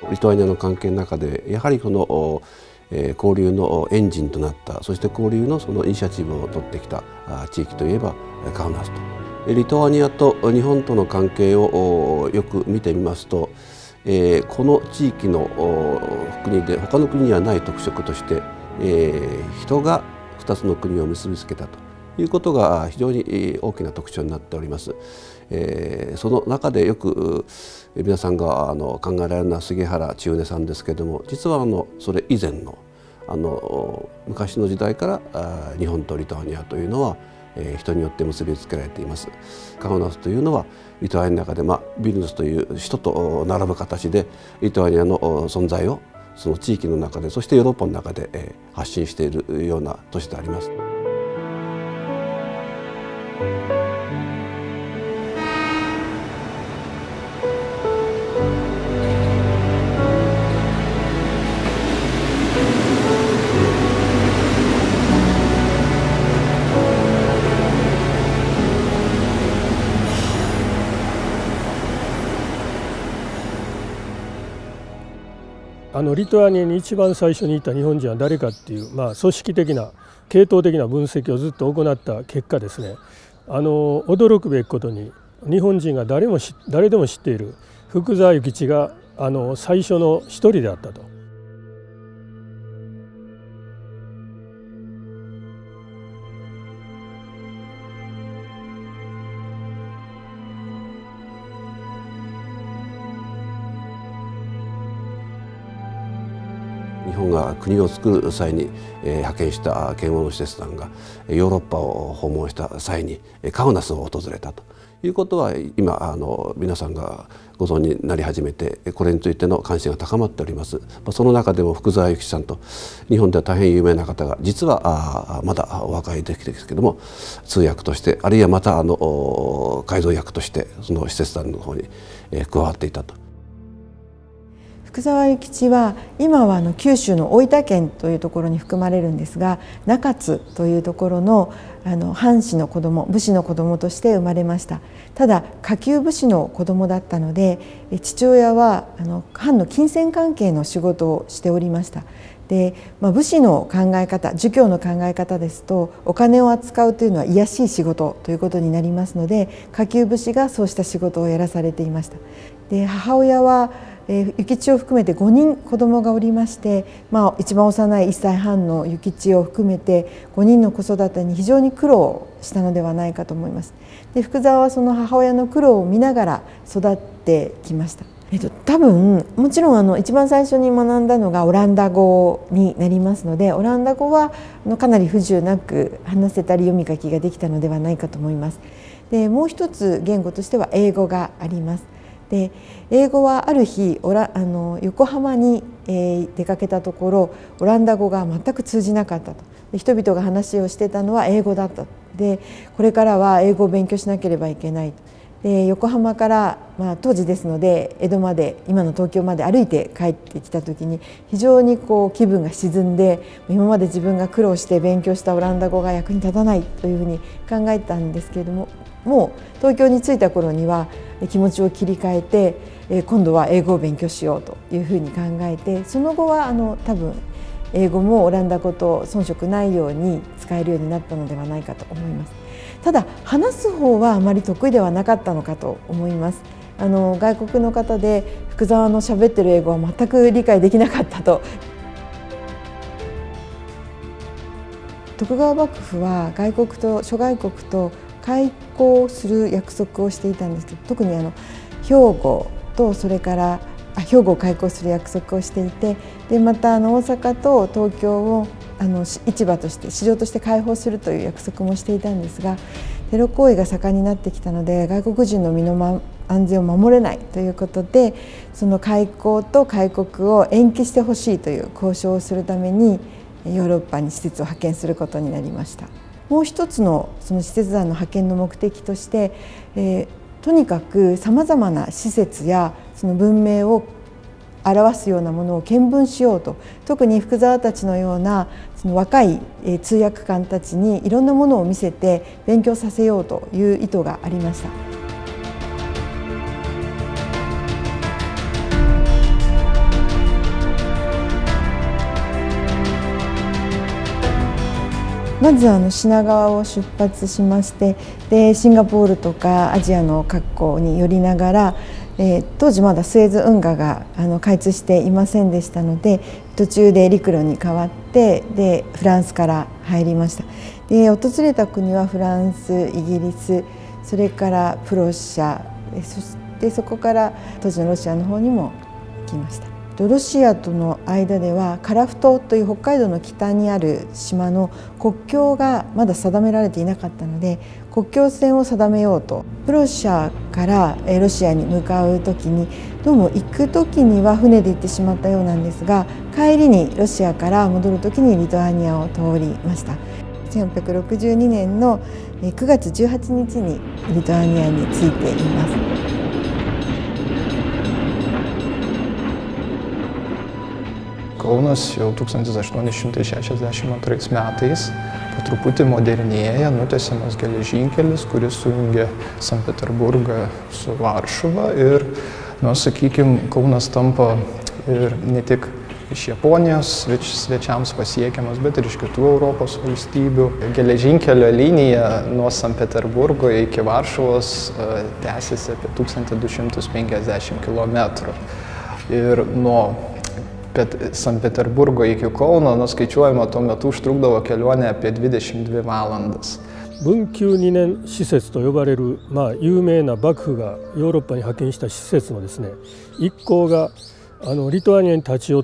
リトアニアの関係の中でやはりこの交流のエンジンとなった、そして交流のそのイニシアチブを取ってきた地域といえばカウナスと。リトアニアと日本との関係をよく見てみますと、この地域の国で他の国にはない特色として、人が2つの国を結びつけたということが非常に大きな特徴になっております。その中でよく皆さんが考えられるのは杉原千畝さんですけれども、実はそれ以前の昔の時代から日本とリトアニアというのは人によって結びつけられています。カウナスというのはリトアニアの中で、ビルヌスという首都と並ぶ形でリトアニアの存在をその地域の中で、そしてヨーロッパの中で発信しているような都市であります。 リトアニアに一番最初にいた日本人は誰かっていう、組織的な系統的な分析をずっと行った結果ですね、驚くべきことに日本人が誰でも知っている福沢諭吉が最初の一人であったと。 日本が国を作る際に派遣した遣欧の使節団がヨーロッパを訪問した際にカウナスを訪れたということは、今皆さんがご存じになり始めて、これについての関心が高まっております。その中でも福沢諭吉さんと日本では大変有名な方が、実はまだお若い時ですけども通訳として、あるいはまた海蔵役としてその使節団の方に加わっていたと。 福沢諭吉は今は九州の大分県というところに含まれるんですが、中津というところの藩士の子供、武士の子供として生まれました。ただ下級武士の子供だったので、父親は藩の金銭関係の仕事をしておりました。で、武士の考え方、儒教の考え方ですと、お金を扱うというのは卑しい仕事ということになりますので、下級武士がそうした仕事をやらされていました。で、母親は諭吉を含めて5人子供がおりまして、一番幼い1歳半の諭吉を含めて5人の子育てに非常に苦労したのではないかと思います。で、福沢はその母親の苦労を見ながら育ってきました。多分もちろん一番最初に学んだのがオランダ語になりますので、オランダ語はかなり不自由なく話せたり読み書きができたのではないかと思います。で、もう一つ言語としては英語があります。で、英語はある日横浜に出かけたところ、オランダ語が全く通じなかったと。で、人々が話をしてたのは英語だった。で、これからは英語を勉強しなければいけない。で、横浜から、当時ですので江戸まで、今の東京まで歩いて帰ってきた時に非常に気分が沈んで、今まで自分が苦労して勉強したオランダ語が役に立たないというふうに考えたんですけれども、もう東京に着いた頃には気持ちを切り替えて、今度は英語を勉強しようというふうに考えて、その後は多分英語もオランダ語と遜色ないように使えるようになったのではないかと思います。ただ話す方はあまり得意ではなかったのかと思います。外国の方で福沢の喋ってる英語は全く理解できなかったと。徳川幕府は諸外国と開交する約束をしていたんですけど、特に兵庫とそれから兵庫を開交する約束をしていて、でまた大阪と東京を市場として市場として開放するという約束もしていたんですが、テロ行為が盛んになってきたので外国人の身の安全を守れないということで、その開交と開国を延期してほしいという交渉をするためにヨーロッパに施設を派遣することになりました。もう一つのその使節団の派遣の目的として、とにかくさまざまな施設やその文明を表すようなものを見聞しようと、特に福沢たちのようなその若い通訳官たちにいろんなものを見せて勉強させようという意図がありました。 まず品川を出発しまして、でシンガポールとかアジアの各港に寄りながら、当時まだスエズ運河が開通していませんでしたので、途中で陸路に変わってでフランスから入りました。で訪れた国はフランス、イギリス、それからプロシア、そしてそこから当時のロシアの方にも行きました。ロシアとの間では樺太という北海道の北にある島の国境がまだ定められていなかったので、国境線を定めようとプロシアからロシアに向かう時に、どうも行く時には船で行ってしまったようなんですが、帰りにロシアから戻る時にリトアニアを通りました。1862年の9月18日にリトアニアに着いています。 Kaunas jau 1862 metais po truputį modernėja, nutiesiamas geležinkelis, kuris sujungia Sankt Peterburgą su Varšuva ir, sakykime, Kaunas tampa ir ne tik iš Japonijos svečiams pasiekiamas, bet ir iš kitų Europos valstybių. Geležinkelio linija nuo Sankt Peterburgo iki Varšuvos tęsiasi apie 1250 km. Ir nuo Sankt Peterburgo iki Kauno, skaičiuojama, tuo metu užtrukdavo kelionė apie 22 valandas。 文久2年使節と呼ばれる、有名な幕府がヨーロッパに派遣した使節のですね、一行がリトアニアに立ち寄って、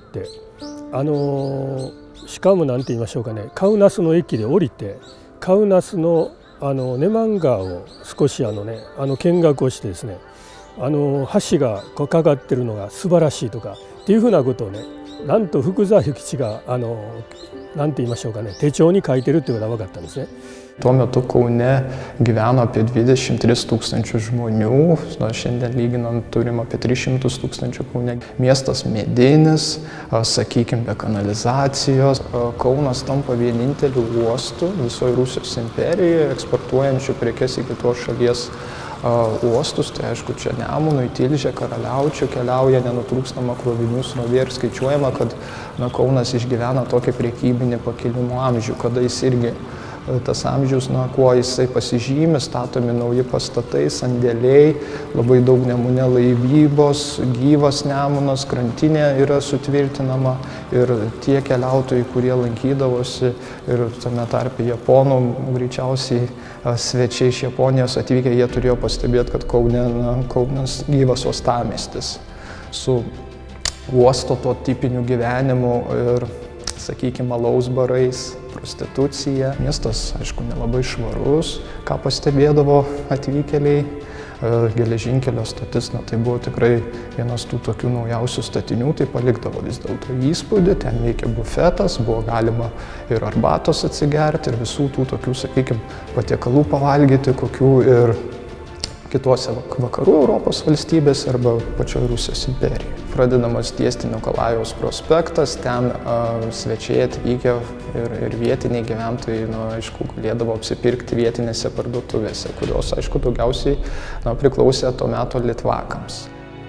しかも何て言いましょうかね、カウナスの駅で降りて、カウナスのネマン川を少し見学をしてですね、橋がかかってるのが素晴らしいとかっていうふうなことをね、なんと福沢諭吉がなんて言いましょうかね、手帳に書いてるっていうことが分かったんですね。 Tuo metu Kaune gyveno apie 23 tūkstančių žmonių, šiandien lyginant turim apie 300 tūkstančių Kaune. Miestas medinis, sakykime, be kanalizacijos. Kaunas tampa vieninteliu uostu visoje Rusijos imperijoje, eksportuojančių prekes į kitos šalies uostus. Tai aišku, čia Nemunui, Tilžė, Karaliaučių keliauja nenutrūkstama krovinių srovė ir skaičiuojama, kad Kaunas išgyvena tokį priekybinį pakilimo amžių, kada jis irgi tas amžius, kuo jisai pasižymi, statomi nauji pastatai, sandėliai, labai daug Nemune laivybos, gyvas Nemunas, krantinė yra sutvirtinama ir tie keliautojai, kurie lankydavosi ir tame tarpe Japonų, greičiausiai svečiai iš Japonijos atvykę, jie turėjo pastebėti, kad Kaunas gyvas uostamiestis su uosto to tipiniu gyvenimu ir, sakykime, alaus barais, prostitucija. Miestas, aišku, nelabai švarus, ką pastebėdavo atvykėliai. Geležinkelio stotis, tai buvo tikrai vienas tų tokių naujausių statinių, tai palikdavo vis dėlto įspūdį, ten veikė bufetas, buvo galima ir arbatos atsigerti, ir visų tų tokių, sakykime, patiekalų pavalgyti, kokių ir kitose vakarų Europos valstybėse arba pačioje Rusijos imperijoje. Pradedamas tiesti Nikolajaus prospektas, ten svečiai atvykę ir vietiniai gyventojai, aišku, galėdavo apsipirkti vietinėse parduotuvėse, kurios, aišku, daugiausiai priklausė to meto litvakams.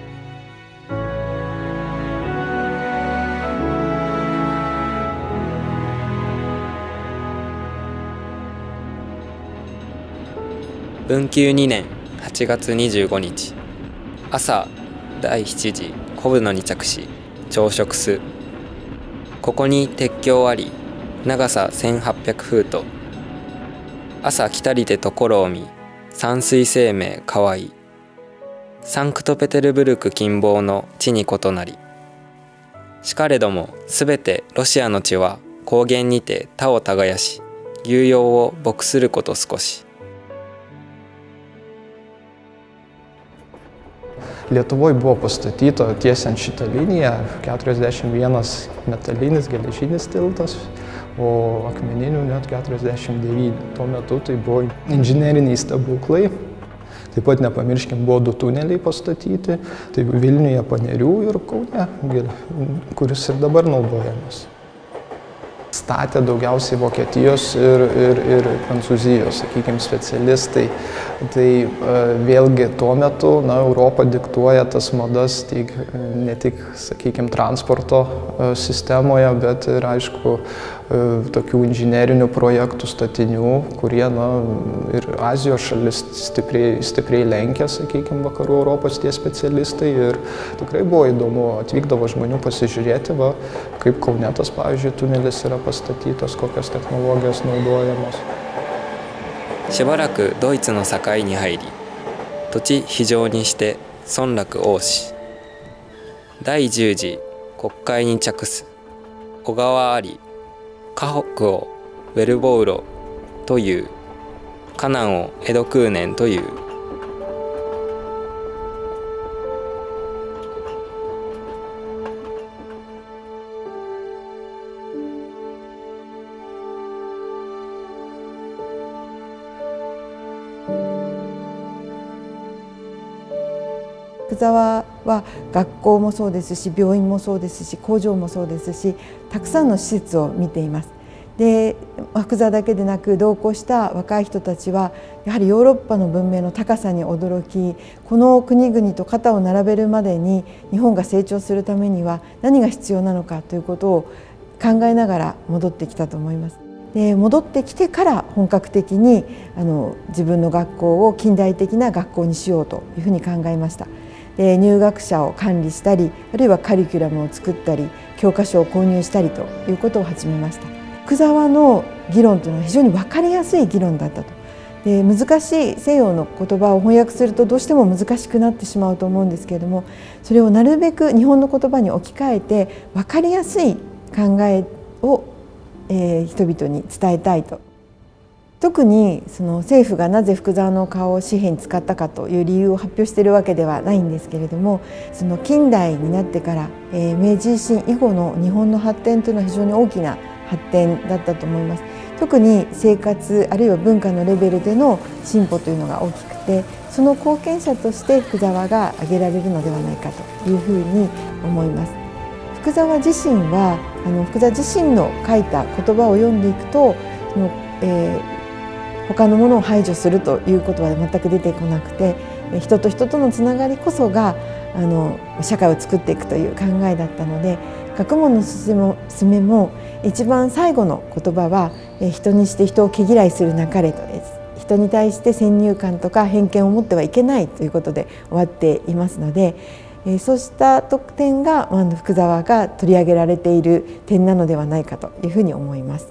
文久2年8月25日朝第7時小船に着し朝食す。ここに鉄橋あり長さ1800フート。朝来たりてところを見山水生命かわいい。サンクトペテルブルク近傍の地に異なり。しかれどもすべてロシアの地は高原にて田を耕し牛羊を牧すること少し。 Lietuvoje buvo pastatyta tiesiant šitą liniją 41 metalinis geležinis tiltas, o akmeninių net 49. Tuo metu tai buvo inžineriniai stebuklai. Taip pat nepamirškim, buvo 2 tuneliai pastatyti, tai Vilniuje, Panerių ir Kaune, kuris ir dabar naudojamas. Statė daugiausiai Vokietijos ir Prancūzijos, sakykime, specialistai. Tai vėlgi tuo metu Europa diktuoja tas madas ne tik, sakykime, transporto sistemoje, bet ir, aišku, tokių inžinerinių projektų statinių, kurie ir Azijos šalis stipriai lenkia, sakykime, vakarų Europos tie specialistai. Ir tikrai buvo įdomu, atvykdavo žmonių pasižiūrėti, kaip Kaunetas, pavyzdžiui, tunelis yra pastatytas, kokios technologijos naudojamos. しばらくドイツの境に入り、土地非常にして村落王子、第10次国会に着す小川あり河北をウェルボウロというカナンを江戸空年という。 福沢は学校もそうですし、病院もそうですし、工場もそうですし、たくさんの施設を見ています。で、福沢だけでなく同行した若い人たちはやはりヨーロッパの文明の高さに驚き、この国々と肩を並べるまでに日本が成長するためには何が必要なのかということを考えながら戻ってきたと思います。で、戻ってきてから本格的に自分の学校を近代的な学校にしようというふうに考えました。で、入学者を管理したり、あるいはカリキュラムを作ったり、教科書を購入したりということを始めました。福沢の議論というのは非常に分かりやすい議論だったと。で、難しい西洋の言葉を翻訳するとどうしても難しくなってしまうと思うんですけれども、それをなるべく日本の言葉に置き換えて分かりやすい考えを、人々に伝えたいと。特にその政府がなぜ福沢の顔を紙幣に使ったかという理由を発表しているわけではないんですけれども、その近代になってから、明治維新以後の日本の発展というのは非常に大きな発展だったと思います。特に生活あるいは文化のレベルでの進歩というのが大きくて、その貢献者として福沢が挙げられるのではないかというふうに思います。福沢自身は福沢自身の書いた言葉を読んでいくと、その他のものを排除するということは全く出てこなくて、人と人とのつながりこそが社会を作っていくという考えだったので、学問のすすめも一番最後の言葉は人にして人を毛嫌いするなかれと、人に対して先入観とか偏見を持ってはいけないということで終わっていますので、そうした特典が福沢が取り上げられている点なのではないかというふうに思います。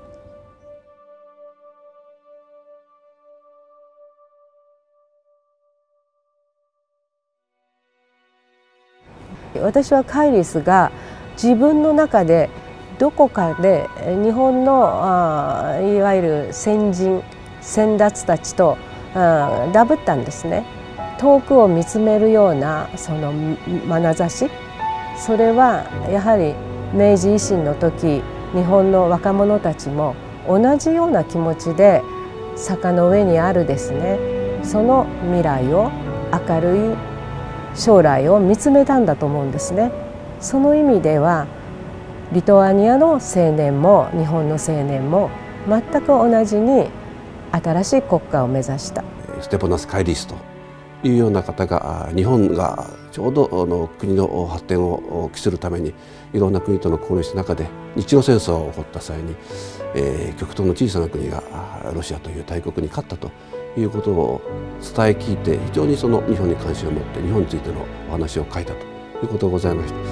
私はカイリスが自分の中でどこかで日本のいわゆる先人先達たちとダブったんですね。遠くを見つめるようなその眼差し、それはやはり明治維新の時日本の若者たちも同じような気持ちで坂の上にあるですね、その未来を明るい将来を見つめたんだと思うんですね。その意味ではリトアニアの青年も日本の青年も全く同じに新しい国家を目指した。 ステパナス・カイリスというような方が、日本がちょうど国の発展を期するためにいろんな国との交流した中で、日露戦争が起こった際に、極東の小さな国がロシアという大国に勝ったということを伝え聞いて、非常にその日本に関心を持って日本についてのお話を書いたということがございました。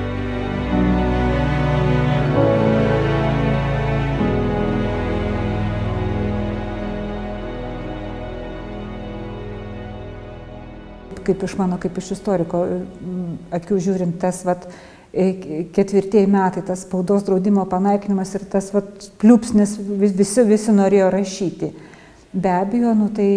Kaip iš mano, kaip iš istoriko akių žiūrint, tas ketvirtieji metai, tas spaudos draudimo panaikinimas ir tas pliūpsnis, visi norėjo rašyti. Be abejo,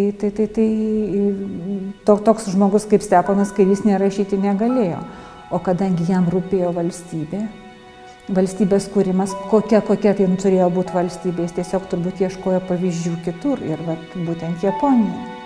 toks žmogus kaip Steponas Kairys nerašyti negalėjo. O kadangi jam rūpėjo valstybė, valstybės kūrimas, kokia tai turėjo būti valstybė, jis tiesiog turbūt ieškojo pavyzdžių kitur ir būtent Japonijoje.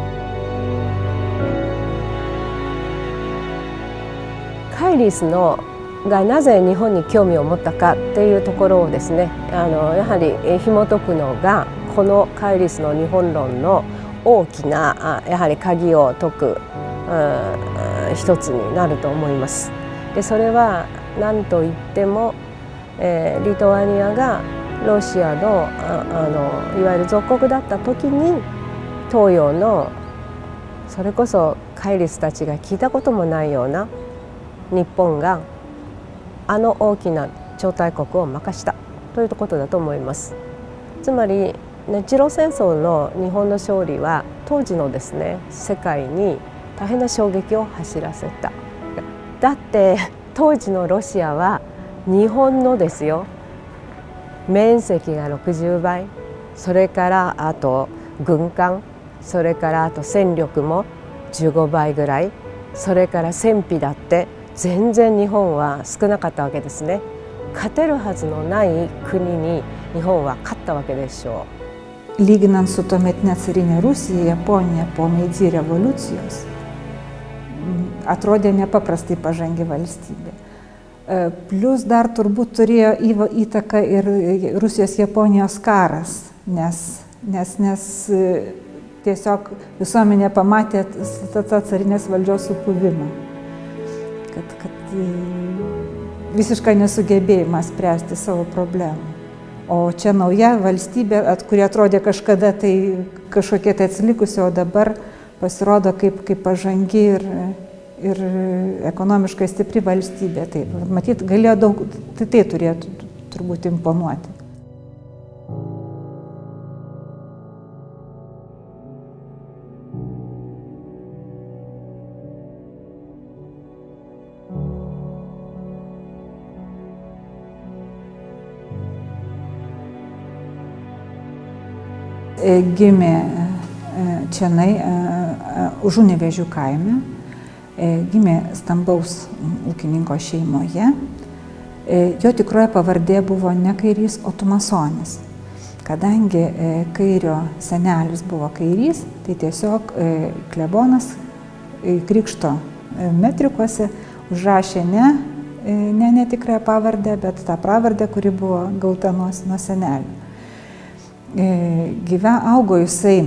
カイリスがなぜ日本に興味を持ったかっていうところをですね、やはり紐解くのがこのカイリスの日本論の大きなやはり鍵を解く一つになると思います。でそれは何といってもリトアニアがロシアのいわゆる属国だった時に東洋のそれこそカイリスたちが聞いたこともないような日本が大きな超大国を任したということだと思います。つまり日露戦争の日本の勝利は当時のですね世界に大変な衝撃を走らせた。だって当時のロシアは日本のですよ面積が60倍、それからあと軍艦、それからあと戦力も15倍ぐらい、それから戦費だって全然日本は少なかったわけですね。勝てるはずのない国に日本は勝ったわけでしょう。Lyginant su tuometinė carinė Rusija, Japonija po Meidži revoliucijos atrodė nepaprastai pažangi valstybė. Plius dar turbūt turėjo įtaką ir Rusijos-Japonijos karas, nes tiesiog visuomenė pamatė tą carinės valdžios supuvimą, kad visiškai nesugebėjimą spręsti savo problemų. O čia nauja valstybė, kuri atrodė kažkada tai kažkokie tai atsilikusi, o dabar pasirodo kaip pažangi ir ekonomiškai stipri valstybė. Tai matyt, galėjo daug, tai turėtų turbūt imponuoti. Gimė čionai Užunevėžių kaime, gimė stambaus ūkininko šeimoje. Jo tikroji pavardė buvo ne Kairys, o Tumasonis. Kadangi Kairio senelis buvo Kairys, tai tiesiog klebonas krikšto metrikuose užrašė ne tikrąją pavardę, bet tą pavardę, kuri buvo gauta nuo senelio. Augo jisai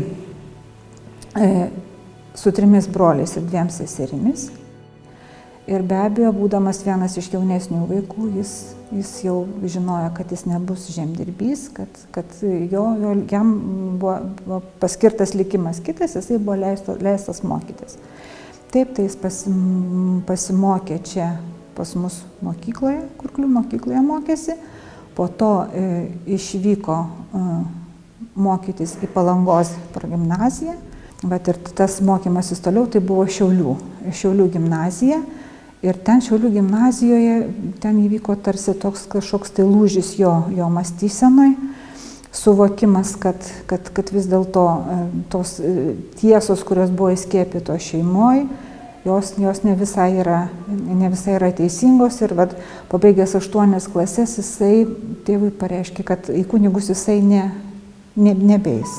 su 3 broliais ir 2 seserimis. Ir be abejo, būdamas vienas iš jaunesnių vaikų, jis jau žinojo, kad jis nebus žemdirbys, kad jam buvo paskirtas likimas kitas, jisai buvo leistas mokytis. Taip, tai jis pasimokė čia pas mus mokykloje, Kurklių mokykloje mokėsi, po to išvyko mokytis į Palangos progimnaziją, bet ir tas mokymasis toliau tai buvo Šiaulių gimnazija. Ir ten Šiaulių gimnazijoje ten įvyko tarsi toks kažkoks tai lūžis jo mąstysenoj, suvokimas, kad vis dėlto tos tiesos, kurios buvo įskiepytos šeimoje, jos ne visai yra teisingos. Ir pabaigęs 8 klases jisai tėvui pareiškė, kad į kunigus jisai nebeis.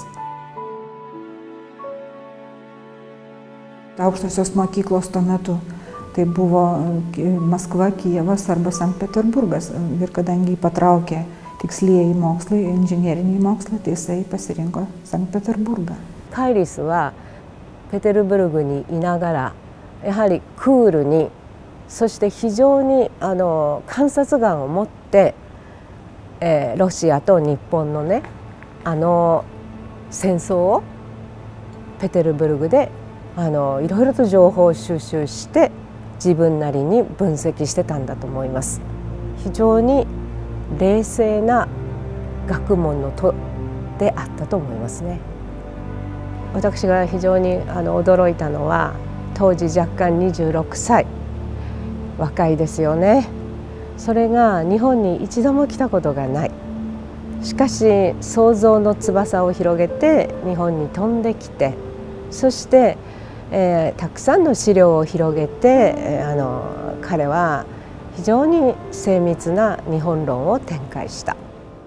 Aukštosios mokyklos tuo metu tai buvo Maskva, Kijevas arba Sankt Peterburgas. Ir kadangi jį patraukė tikslieji mokslai, inžineriniai mokslai, tai jisai pasirinko Sankt Peterburgą. カイリスはペテルブルグにいながらやはりクールに、そして非常に観察眼を持って、ロシアと日本のね戦争をペテルブルグでいろいろと情報を収集して自分なりに分析してたんだと思います。非常に冷静な学問のであったと思いますね。私が非常に驚いたのは当時若干26歳、若いですよね。それが日本に一度も来たことがない。しかし想像の翼を広げて日本に飛んできて、そして、たくさんの資料を広げて、彼は非常に精密な日本論を展開した。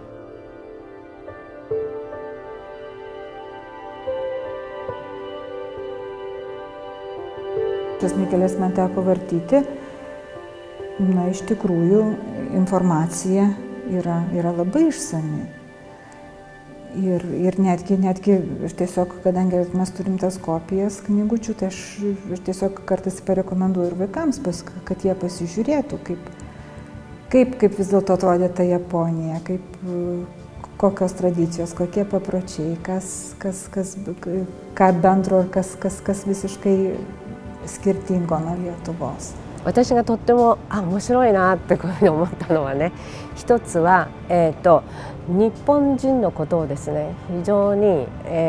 Tas knygeles man teko vartyti, iš tikrųjų informacija yra labai išsami. Ir netgi tiesiog, kadangi mes turim tas kopijas knygučių, tai aš tiesiog kartais parekomenduoju ir vaikams, kad jie pasižiūrėtų, kaip vis dėlto atrodė ta Japonija, kokios tradicijos, kokie papročiai, ką bendro ir kas visiškai skirtingo nuo Lietuvos. 私がとっても面白いなってこういうふうに思ったのはね、一つは、日本人のことをですね、非常に、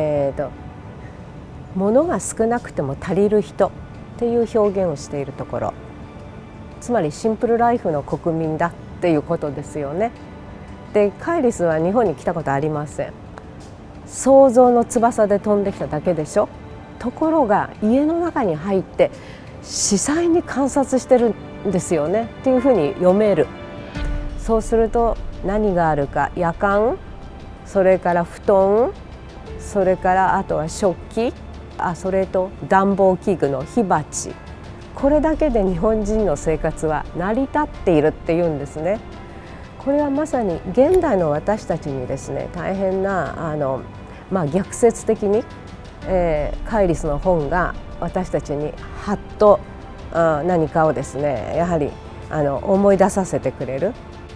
物が少なくても足りる人っていう表現をしているところ、つまりシンプルライフの国民だっていうことですよね。で、カイリスは日本に来たことありません。想像の翼で飛んできただけでしょ。ところが家の中に入って司祭に観察してるんですよねっていうふうに読める。そうすると何があるか、やかん、それから布団、それからあとは食器、それと暖房器具の火鉢、これだけで日本人の生活は成り立っているっていうんですね。これはまさに現代の私たちにですね、大変な逆説的に、カイリスの本が私たちにはっと何かをですね、やはり思い出させてくれる。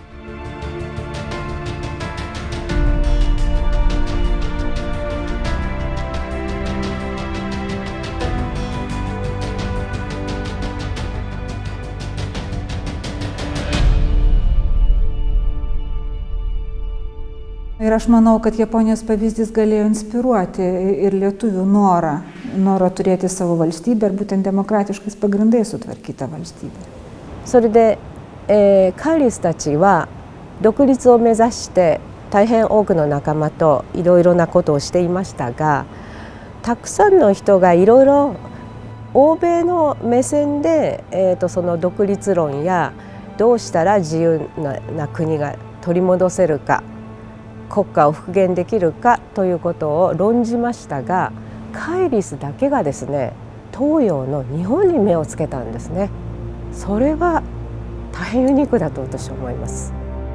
Ir aš manau, kad Japonijos pavyzdys galėjo inspiruoti ir lietuvių norą turėti savo valstybę ir būtent demokratiškais pagrindais sutvarkytą valstybę. それで、カイリスたちは独立を目指して大変多くの仲間といろいろなことをしていましたが、たくさんの人がいろいろ欧米の目線で、その独立論やどうしたら自由な国が取り戻せるか、国家を復元できるかということを論じましたが、カイリスだけがですね、東洋の日本に目をつけたんですね。それは大変ユニークだと私は思います。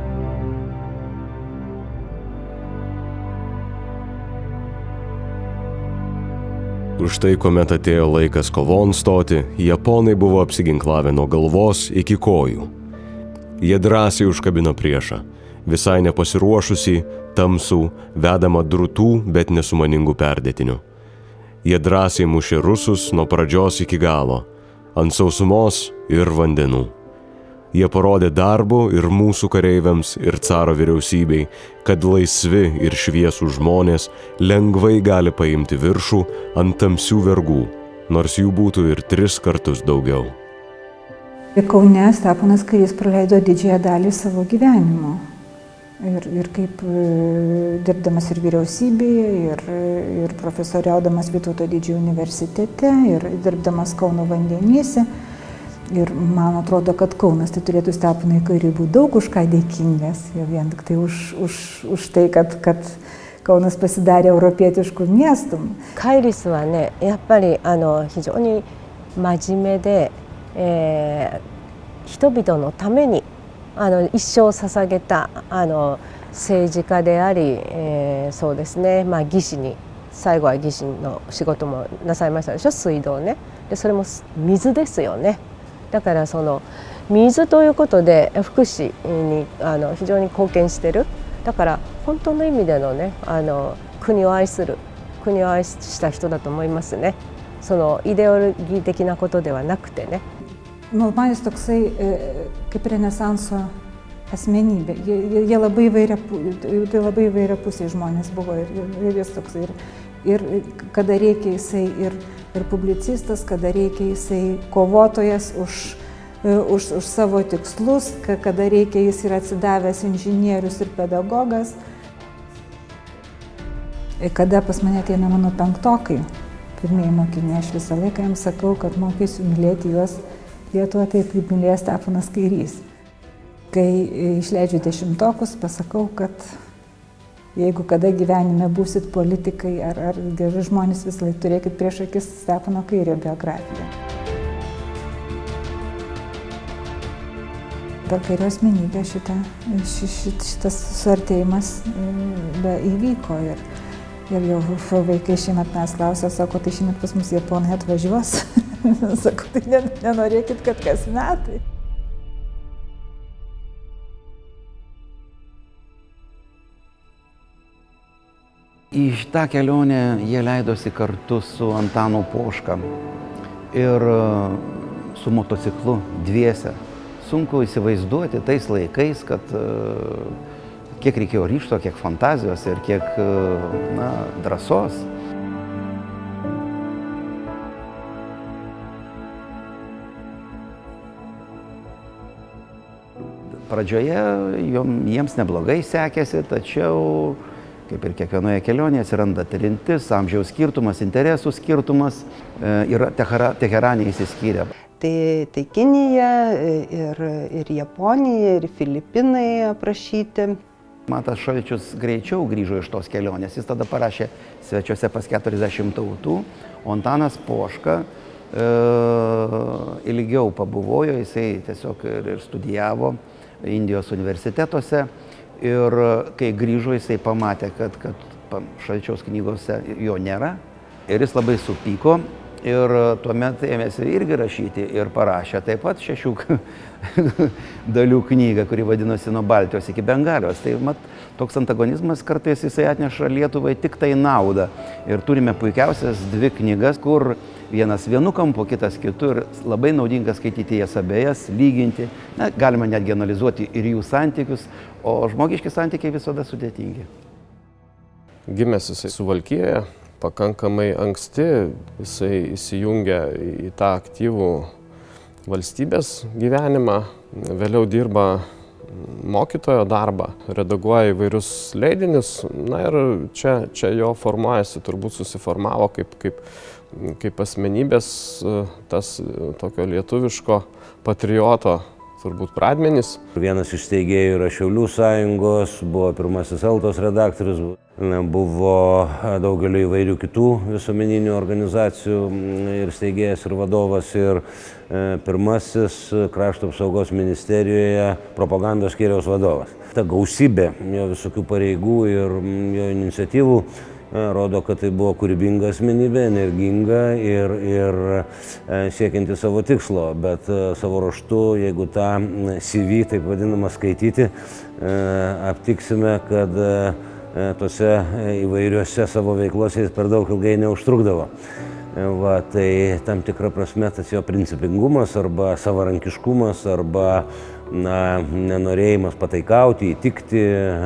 Už tai, kuomet atėjo laikas kovon stoti, japonai buvo apsiginklavę nuo galvos iki kojų. Jie drąsiai užkabino priešą, visai nepasiruošusį, tamsų, vedamą drūtų, bet nesumaningų perdėtinių. Jie drąsiai mušė rusus nuo pradžios iki galo, ant sausumos ir vandenų. Jie parodė darbo ir mūsų kareiviams, ir caro vyriausybei, kad laisvi ir šviesų žmonės lengvai gali paimti viršų ant tamsių vergų, nors jų būtų ir 3 kartus daugiau. Kaune Steponas Kairys praleido didžiąją dalį savo gyvenimo. Ir kaip dirbdamas ir vyriausybėje, ir profesoriaudamas Vytauto didžiojo universitete, ir dirbdamas Kauno vandenyse. Ir man atrodo, kad Kaunas tai turėtų Steponui Kairiui būti daug už ką dėkingas, jau vien tik tai už tai, kad Kaunas pasidarė europietiškų miestų. カイリスはね、やっぱり非常に真面目で、人々のために一生を捧げた政治家であり、そうですね、技師に最後は技師の仕事もなさいましたでしょ、水道ね。でそれも水ですよね。だからその水ということで福祉に非常に貢献してる。だから本当の意味でのね、国を愛した人だと思いますね。そのイデオロギー的なことではなくてね。 Man jis toksai kaip renesanso asmenybė. Jie labai įvairiapusiai žmonės buvo ir jis toksai. Ir kada reikia jisai ir publicistas, kada reikia jisai kovotojas už savo tikslus, kada reikia jis yra atsidavęs inžinierius ir pedagogas. Kada pas mane ateina mano penktokai, pirmieji mokiniai, aš visą laiką jiems sakau, kad mokysiu mylėti juos Lietuvą taip, kaip mylėjo Steponas Kairys. Kai išleidžiu 10-tokus, pasakau, kad jeigu kada gyvenime būsit politikai ar geri žmonės, visą laiką turėkit prieš akis Stepono Kairio biografiją. Per Kairio asmenybę šitas suartėjimas įvyko ir jau vaikai šiemet mes klausė, sako, tai šiemet pas mus Japonai atvažiuos. Sakau, tai nenorėkit, kad kas metai. Į šitą kelionę jie leidosi kartu su Antanu Poška ir su motociklu dviese. Sunku įsivaizduoti tais laikais, kad kiek reikėjo ryžto, kiek fantazijos ir kiek drąsos. Pradžioje jiems neblogai sekėsi, tačiau, kaip ir kiekvienoje kelionėje, atsiranda trintis, amžiaus skirtumas, interesų skirtumas ir Teherane išsiskyrė. Tai Kinija ir Japonija, ir Filipinai aprašyti. Matas Šalčius greičiau grįžo iš tos kelionės, jis tada parašė Svečiuose pas 40 tautų, o Antanas Poška ilgiau pabuvojo, jisai tiesiog ir studijavo Indijos universitetuose ir kai grįžo, jisai pamatė, kad Šalčiaus knygose jo nėra ir jis labai supyko ir tuomet ėmėsi irgi rašyti ir parašė taip pat 6 dalių knygą, kuri vadinosi Nuo Baltijos iki Bengalijos. Tai toks antagonizmas kartais jisai atneša Lietuvai tik tai naudą ir turime puikiausias 2 knygas, kur vienas vienu kampu, kitas kitu ir labai naudinga skaityti jas abejas, lyginti. Galima netgi analizuoti ir jų santykius, o žmogiški santykiai visada sudėtingi. Gimęs jisai Suvalkijoje, pakankamai anksti, jisai įsijungia į tą aktyvų valstybės gyvenimą, vėliau dirba mokytojo darbą, redaguoja įvairius leidinius, ir čia jo formuojasi, turbūt susiformavo kaip asmenybės tas tokio lietuviško patrioto turbūt pradmenys. Vienas iš steigėjų yra Šiaulių sąjungos, buvo pirmasis Eltos redaktorius, buvo daugelio įvairių kitų visuomeninių organizacijų ir steigėjas ir vadovas ir pirmasis Krašto apsaugos ministerijoje propagandos skyriaus vadovas. Ta gausybė jo visokių pareigų ir jo iniciatyvų rodo, kad tai buvo kūrybinga asmenybė, energinga ir siekianti savo tikslo, bet savo ruožtu, jeigu tą CV, taip vadinamą, skaityti, aptiksime, kad tose įvairiuose savo veiklose jis per daug ilgai neužtrukdavo. Tai tam tikra prasme tas jo principingumas arba savarankiškumas arba nenorėjimas pataikauti, įtikti,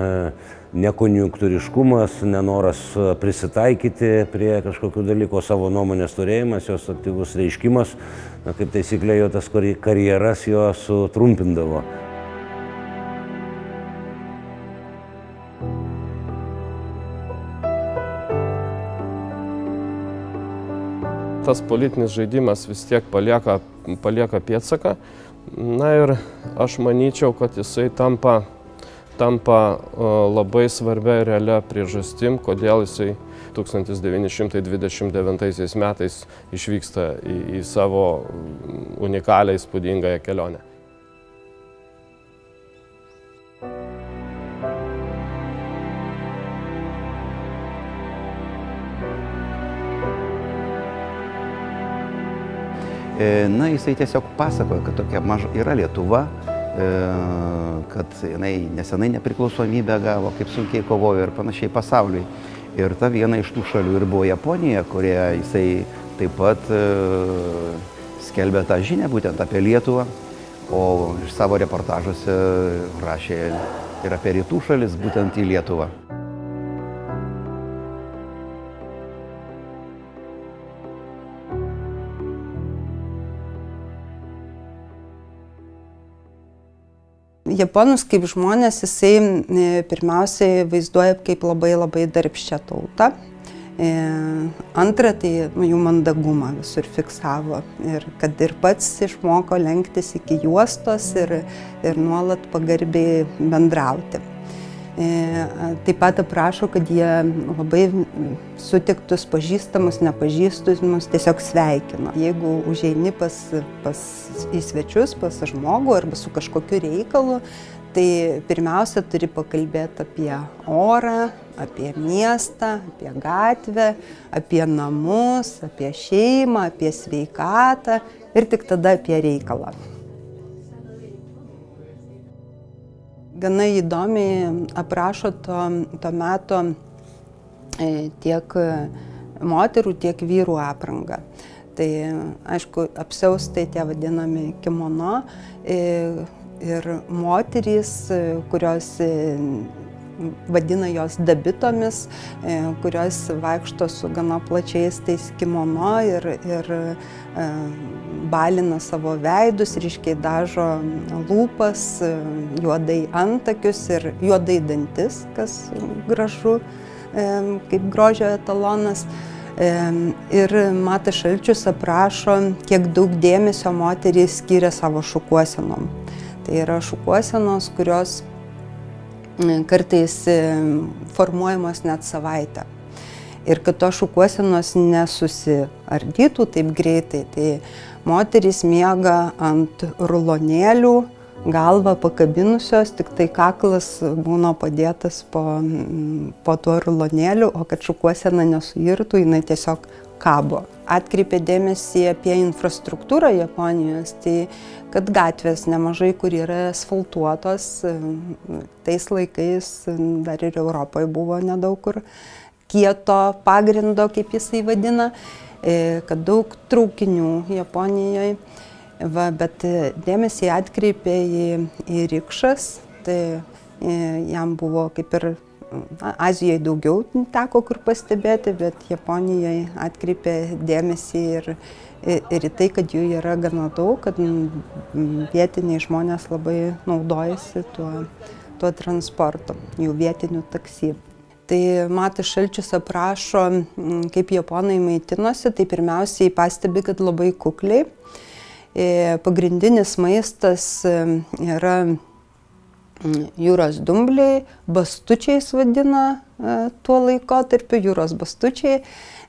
nekonjunktūriškumas, nenoras prisitaikyti prie kažkokių dalykų, savo nuomonės turėjimas, jos aktyvus reiškimas, kaip taisyklė, jo tas karjeras jo sutrumpindavo. Tas politinis žaidimas vis tiek palieka pėdsaką. Ir aš manyčiau, kad jisai tampa labai svarbia realia priežastim, kodėl jisai 1929 metais išvyksta į savo unikalią įspūdingąją kelionę. Jisai tiesiog pasakoja, kad tokia maža yra Lietuva, kad jinai nesenai nepriklausomybę gavo, kaip sunkiai kovojo ir panašiai pasauliui. Ir ta viena iš tų šalių ir buvo Japonija, kurioje jisai taip pat skelbė tą žinią būtent apie Lietuvą, o iš savo reportažuose rašė ir apie rytų šalis, būtent į Lietuvą. Japonus kaip žmonės jisai pirmiausiai vaizduoja kaip labai darbščią tautą. Antra, tai jų mandagumą visur fiksavo ir kad ir pats išmoko lenktis iki juostos ir nuolat pagarbiai bendrauti. Taip pat aprašo, kad jie labai sutiktus pažįstamus, nepažįstamus tiesiog sveikino. Jeigu užeini į svečius, pas žmogų arba su kažkokiu reikalu, tai pirmiausia turi pakalbėti apie orą, apie miestą, apie gatvę, apie namus, apie šeimą, apie sveikatą ir tik tada apie reikalą. Gana įdomiai aprašo to meto tiek moterų, tiek vyrų aprangą. Tai aišku, apsiaustai tie vadinami kimono ir moterys, kurios vadina jos dabitomis, kurios vaikšto su gana plačiais tais kimono ir balina savo veidus, ryškiai dažo lūpas, juodai antakius ir juodai dantis, kas gražu kaip grožio etalonas. Ir Matas Šalčius aprašo, kiek daug dėmesio moterys skiria savo šukuosenom. Tai yra šukuosenos, kurios kartais formuojamos net savaitę. Ir kad tos šukuosenos nesusiardytų taip greitai, tai moterys miega ant rulonėlių, galvą pakabinusios, tik tai kaklas būna padėtas po tuo rulonėliu, o kad šukuosena nesuirtų, jinai tiesiog kabo. Atkreipė dėmesį apie infrastruktūrą Japonijos, tai kad gatvės nemažai, kur yra asfaltuotos, tais laikais dar ir Europoje buvo nedaug kur kieto pagrindo, kaip jisai vadina, kad daug traukinių Japonijoje. Bet dėmesį atkreipė į rikšas, tai jam buvo kaip ir Azijoje daugiau teko kur pastebėti, bet Japonijoje atkreipė dėmesį ir į tai, kad jų yra gana daug, kad vietiniai žmonės labai naudojasi tuo transportu, jų vietinių taksi. Tai Matas Šalčius aprašo, kaip japonai maitinosi, tai pirmiausiai pastebi, kad labai kukliai. Pagrindinis maistas yra jūros dumbliai, bastučiais vadina tuo laikotarpiu, jūros bastučiai.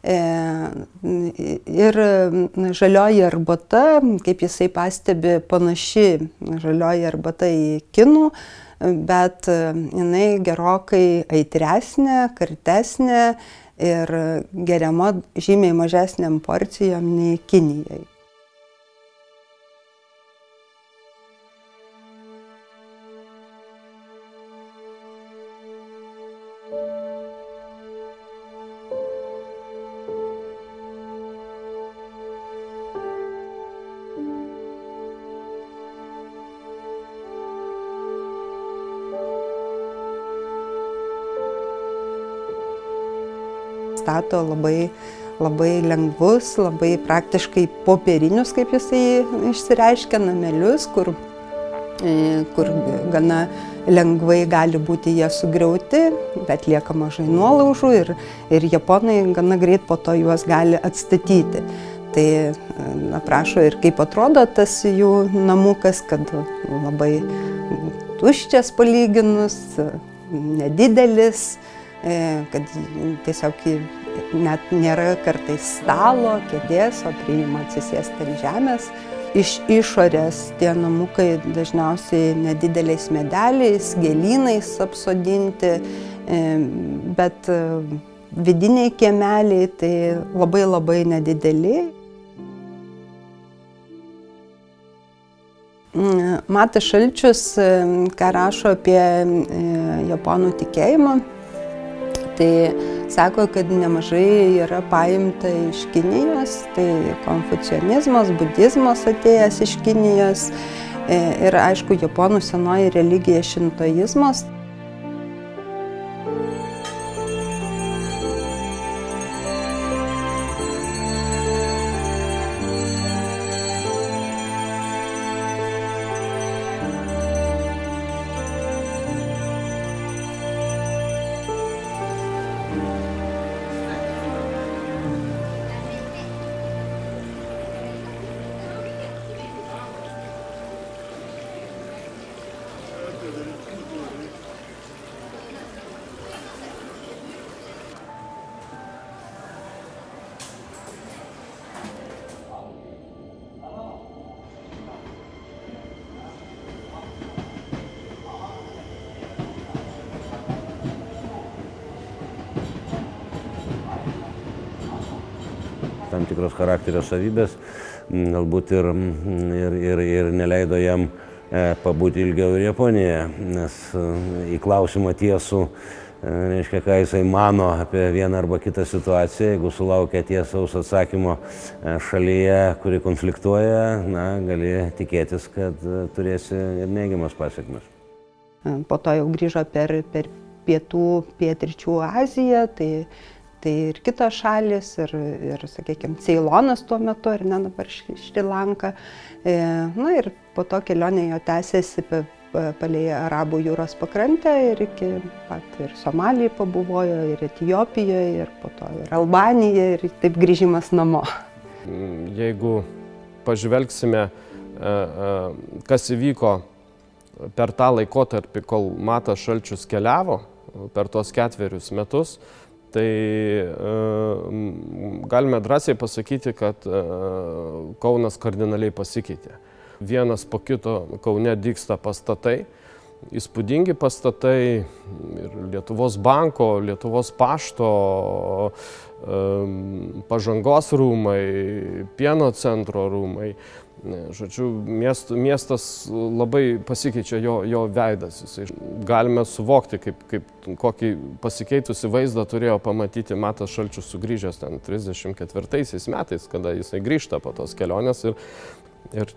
Ir žalioji arbata, kaip jisai pastebi, panaši žalioji arbata į kinų, bet jinai gerokai aitresnė, kartesnė ir geriama žymiai mažesniam porcijom nei Kinijai. Stato labai lengvus, labai praktiškai popierinius, kaip jisai išsireiškia, namelius, kur gana lengvai gali būti jie sugriauti, bet lieka mažai nuolaužų ir japonai gana greit po to juos gali atstatyti. Tai aprašo ir kaip atrodo tas jų namukas, kad labai tuščias palyginus, nedidelis, kad tiesiog net nėra kartais stalo, kėdės, o priima atsisėsti ant žemės. Iš išorės tie namukai dažniausiai nedideliais medeliais, gėlynais apsodinti, bet vidiniai kiemeliai tai labai nedideli. Matas Šalčius, ką rašo apie japonų tikėjimą, tai sako, kad nemažai yra paimta iš Kinijos, tai konfucionizmas, budizmas atėjęs iš Kinijos ir aišku, japonų senoji religija šintoizmas. Tam tikros charakterio savybės, galbūt ir neleido jam pabūti ilgiau ir Japonijoje, nes į klausimą tiesų, reiškia, ką jisai mano apie vieną arba kitą situaciją. Jeigu sulaukia tiesaus atsakymo šalyje, kuri konfliktuoja, na, gali tikėtis, kad turėsi ir neigiamas pasiekmes. Po to jau grįžo per pietryčių Aziją, tai ir kitos šalis, ir sakykime, Ceilonas tuo metu, ir ne dabar Šri Lanka. Na ir po to kelionė jo tęsėsi palei Arabų jūros pakrantę ir iki pat ir Somalijai pabuvojo, ir Etijopijoje, ir po to ir Albanija, ir taip grįžimas namo. Jeigu pažvelgsime, kas įvyko per tą laikotarpį, kol Matas Šalčius keliavo, per tos 4 metus, tai galime drąsiai pasakyti, kad Kaunas kardinaliai pasikeitė. Vienas po kito Kaune dygsta pastatai, įspūdingi pastatai, ir Lietuvos banko, Lietuvos pašto, pažangos rūmai, pieno centro rūmai. Žodžiu, miestas labai pasikeičia jo veidas. Galime suvokti, kokį pasikeitusi vaizdą turėjo pamatyti Matas Šalčius sugrįžęs ten 34 metais, kada jisai grįžta po tos kelionės, ir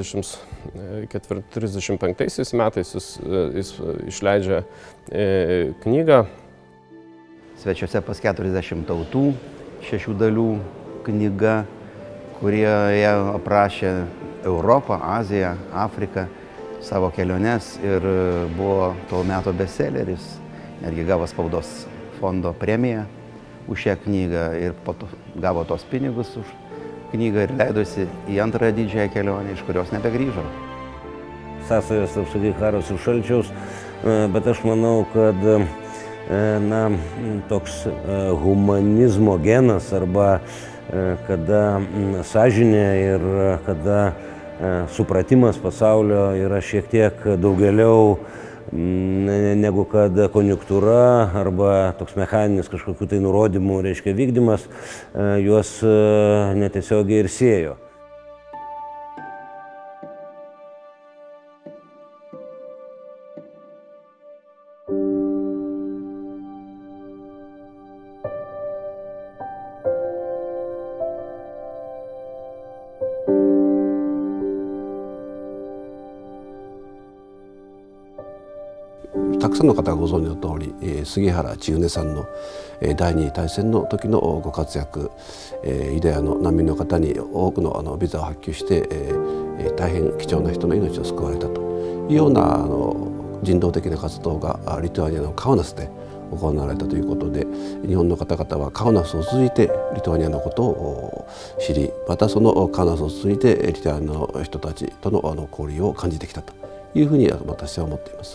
35 metais jis išleidžia knygą. Svečiuose pas 40 tautų, 6 dalių knyga, kurie aprašė Europą, Aziją, Afriką, savo keliones, ir buvo to meto bestselleris. Netgi gavo Spaudos fondo premiją už šią knygą ir po to gavo tos pinigus už knygą ir leidosi į antrąją didžiąją kelionę, iš kurios nebegrįžo. Sąsajas tarp Sugiharos ir Šalčiaus, bet aš manau, kad toks humanizmo genas, arba kada sąžinė ir kada supratimas pasaulio yra šiek tiek daugeliau negu kad konjunktūra arba toks mechaninis kažkokių tai nurodymų, reiškia, vykdymas, juos netiesiogiai ir siejo. たくさんの方がご存知の通り、杉原千畝さんの第二次大戦の時のご活躍、ユダヤの難民の方に多くのビザを発給して、大変貴重な人の命を救われたというような人道的な活動がリトアニアのカウナスで行われたということで、日本の方々はカウナスを通じてリトアニアのことを知り、またそのカウナスを通じてリトアニアの人たちとの交流を感じてきたというふうに私は思っています。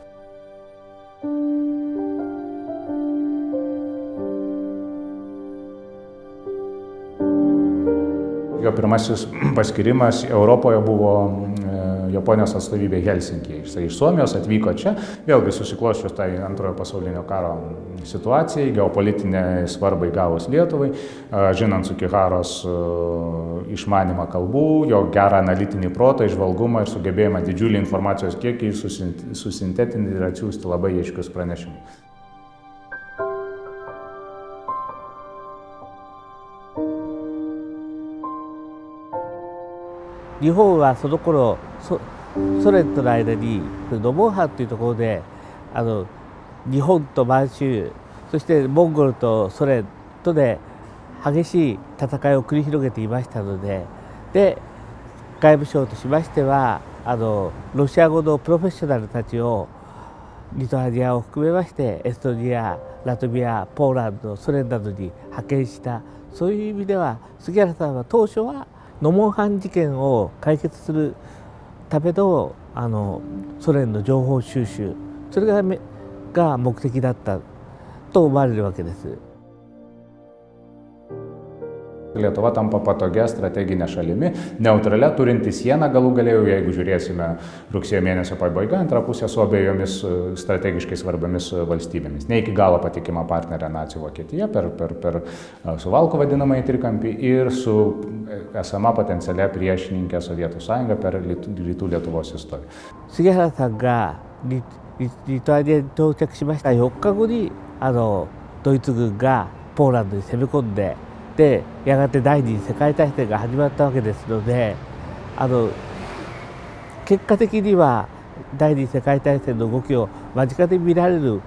Jo pirmasis paskirimas Europoje buvo Japonijos atstovybė Helsinkyje. Jisai iš Suomijos atvyko čia, vėlgi susiklosčius tai antrojo pasaulinio karo situacijai, geopolitinė svarbai gavus Lietuvai, žinant Sugiharos išmanymą kalbų, jo gerą analitinį protą, įžvalgumą ir sugebėjimą didžiulį informacijos kiekį susintetinti ir atsiųsti labai aiškius pranešimus. 日本はその頃ソ連との間にノモンハンというところで日本と満州そしてモンゴルとソ連とで激しい戦いを繰り広げていましたので、外務省としましてはロシア語のプロフェッショナルたちをリトアニアを含めましてエストニア、ラトビア、ポーランド、ソ連などに派遣した、そういう意味では杉原さんは当初はノモンハン事件を解決するためのソ連の情報収集、それが目的だったと思われるわけです。 Lietuva tampa patogia strateginė šalimi, neutralia turinti sieną galų galėjau, jeigu žiūrėsime rugsėjo mėnesio pabaiga, antrą pusę su abiejomis strategiškai svarbiamis valstybėmis. Ne iki galo patikima partnerė nacių Vokietija per Suvalkų vadinamąjį trikampį ir su esama potencialia priešininkė Sovietų Sąjunga per rytų Lietuvos istoriją. 杉原さんがリトアニアに到着しました4日後にドイツ軍がポーランドに攻め込んで、でやがて第二次世界大戦が始まったわけですので、結果的には第二次世界大戦の動きを間近で見られる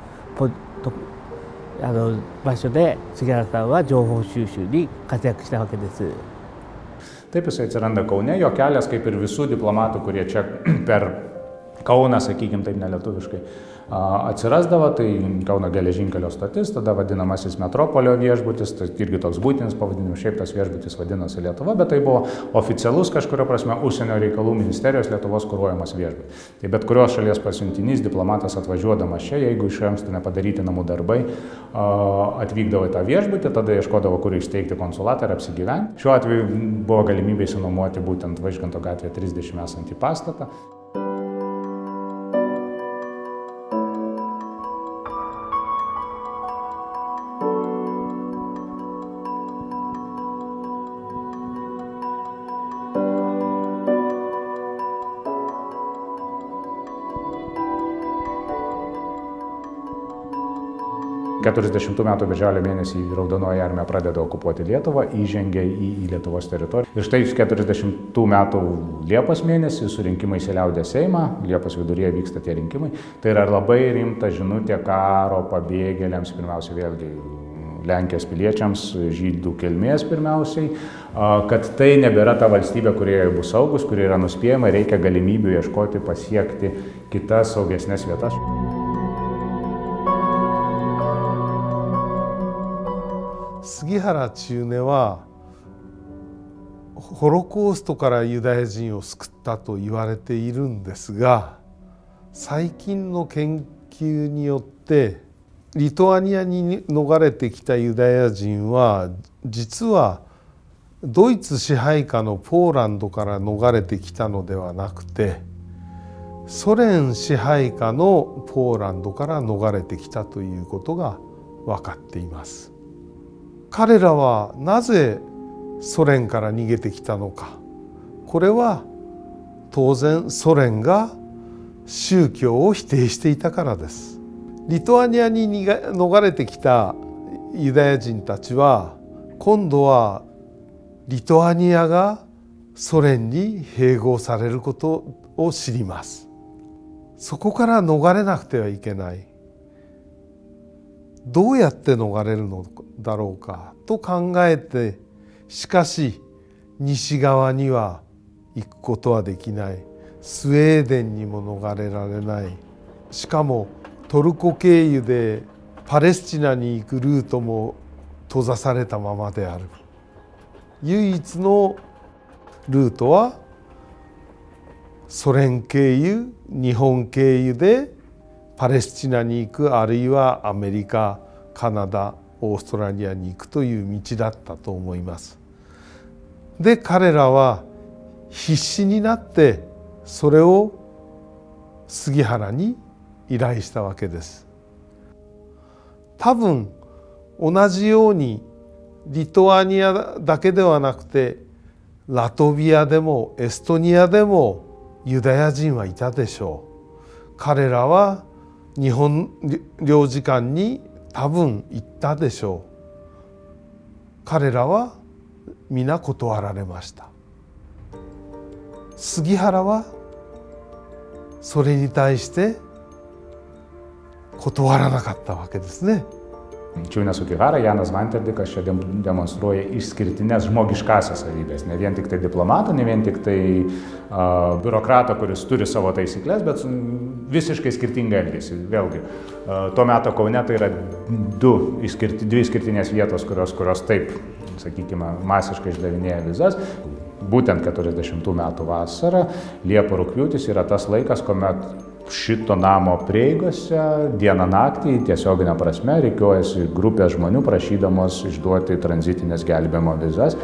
場所で杉原さんは情報収集に活躍したわけです。 Taip jisai atsiranda Kaune, jo kelias kaip ir visų diplomatų, kurie čia per Kauną, sakykime taip nelietuviškai, atsirasdavo, tai Kauno geležinkelio stotis, tada vadinamasis Metropolio viešbutis, tai irgi toks būtinis pavadinimas, šiaip tas viešbutis vadinosi Lietuva, bet tai buvo oficialus kažkurio prasme užsienio reikalų ministerijos Lietuvos kuruojamas viešbutis. Tai bet kurios šalies pasiuntinys, diplomatas atvažiuodamas čia, jeigu iš anksto nepadaryti namų darbai, atvykdavo į tą viešbutį, tada ieškodavo, kur įsteigti konsulatą ir apsigyventi. Šiuo atveju buvo galimybė išsinuomoti būtent Vaižganto gatvėje 30 esantį pastatą. Metų birželio mėnesį Raudonoji armija pradeda okupuoti Lietuvą, įžengia į Lietuvos teritoriją. Ir štai 40 metų Liepos mėnesį su rinkimais į Liaudies Seimą, Liepos viduryje vyksta tie rinkimai. Tai yra labai rimta žinutė karo pabėgėliams, pirmiausia vėlgi Lenkijos piliečiams, žydų kilmės pirmiausiai, kad tai nebėra ta valstybė, kurioje bus saugus, kuri yra nuspėjama, reikia galimybių ieškoti, pasiekti kitas saugesnės vietas. 杉原千畝はホロコーストからユダヤ人を救ったと言われているんですが、最近の研究によってリトアニアに逃れてきたユダヤ人は実はドイツ支配下のポーランドから逃れてきたのではなくて、ソ連支配下のポーランドから逃れてきたということが分かっています。彼らはなぜソ連から逃げてきたのか。これは当然ソ連が宗教を否定していたからです。リトアニアに逃れてきたユダヤ人たちは今度はリトアニアがソ連に併合されることを知ります。そこから逃れなくてはいけない。どうやって逃れるのだろうかと考えて、しかし西側には行くことはできない。スウェーデンにも逃れられない。しかもトルコ経由でパレスチナに行くルートも閉ざされたままである。唯一のルートはソ連経由、日本経由でパレスチナに行く、あるいはアメリカ、カナダ、オーストラリアに行くという道だったと思います。で、彼らは必死になってそれを杉原に依頼したわけです。多分同じようにリトアニアだけではなくてラトビアでもエストニアでもユダヤ人はいたでしょう。彼らは日本領事館に多分行ったでしょう。彼らは皆断られました。杉原はそれに対して断らなかったわけですね。 Čiūnė Sugihara, Janas Vanterdikas čia demonstruoja išskirtinės žmogiškasias savybės. Ne vien tik tai diplomato, ne vien tik tai biurokrato, kuris turi savo taisyklės, bet visiškai skirtingai elgesi. Vėlgi, tuo metu Kaune tai yra dvi išskirtinės vietos, kurios taip, sakykime, masiškai išdavinėja vizas. Būtent 40 metų vasara, Liepa rugpjūtis yra tas laikas, kuomet šito namo prieigose dieną naktį tiesioginė prasme rikiuojasi grupė žmonių prašydamos išduoti tranzitinės gelbėjimo vizas.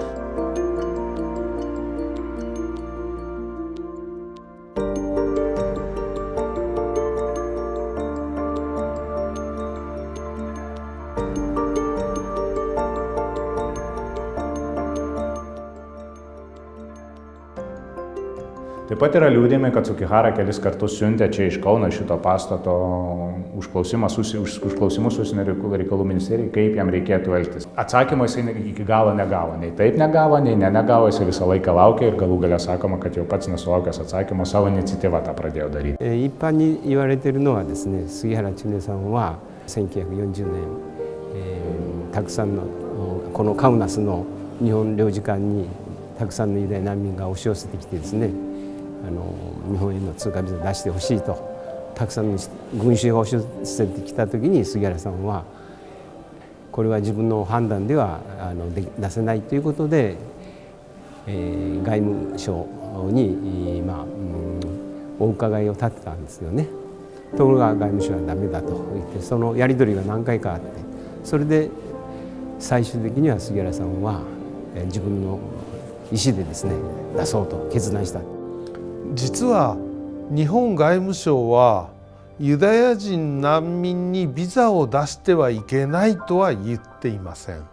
Taip pat yra liūdėjimai, kad Sugihara kelis kartus siuntė čia iš Kauno šito pastato užklausimus užsienio reikalų ministerijai, kaip jam reikėtų elgtis. Atsakymo jisai iki galo negavo. Nei taip negavo, nei negavo, jisai visą laiką laukė ir galų galia sakoma, kad jau pats nesulaukęs atsakymo savo iniciatyvą tą pradėjo daryti. 一般に言われているのはですね、杉原千音さんは1940年、たくさんのこのカウナスの日本領事館にたくさんのユダヤ難民が押し寄せてきてですね、日本への通過ビザ出してほしいとたくさんの群衆が押し寄せてきた時に杉原さんはこれは自分の判断では出せないということで、外務省に、お伺いを立てたんですよね。ところが外務省はダメだと言ってそのやり取りが何回かあって、それで最終的には杉原さんは自分の意思でですね出そうと決断した。 実は日本外務省はユダヤ人難民にビザを出してはいけないとは言っていません。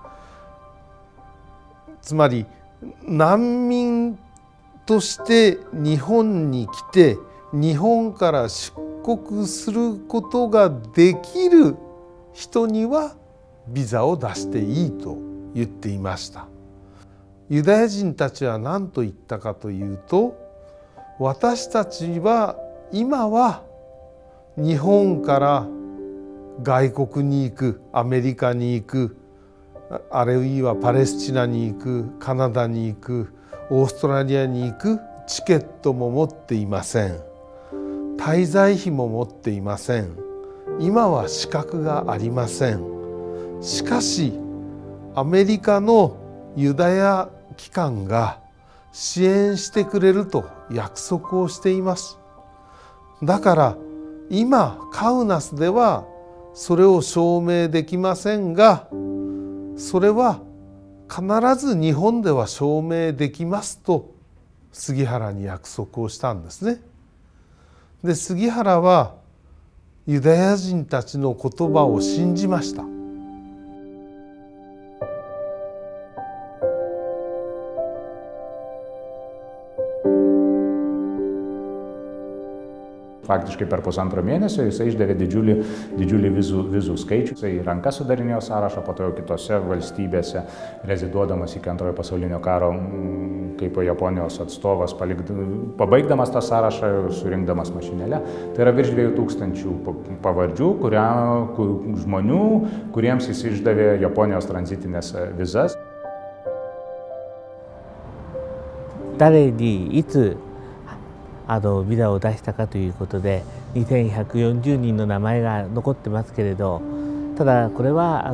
つまり難民として日本に来て日本から出国することができる人にはビザを出していいと言っていました。ユダヤ人たちは何と言ったかというと、私たちは今は日本から外国に行く、アメリカに行く、あるいはパレスチナに行く、カナダに行く、オーストラリアに行くチケットも持っていません。滞在費も持っていません。今は資格がありません。しかしアメリカのユダヤ機関が支援してくれると約束をしています。だから今カウナスではそれを証明できませんが、それは必ず日本では証明できますと杉原に約束をしたんですね。で、杉原はユダヤ人たちの言葉を信じました。 Faktiškai per pusantro mėnesio jisai išdavė didžiulį vizų skaičių. Jisai ranka sudarinėjo sąrašą, po to jau kitose valstybėse, reziduodamas iki Antrojo pasaulinio karo kaip Japonijos atstovas, pabaigdamas tą sąrašą, surinkdamas mašinėlę. Tai yra virš 2000 pavardžių, žmonių, kuriems jis išdavė Japonijos tranzitinės vizas. 誰にいつビザを出したかということで2140人の名前が残ってますけれど、ただこれは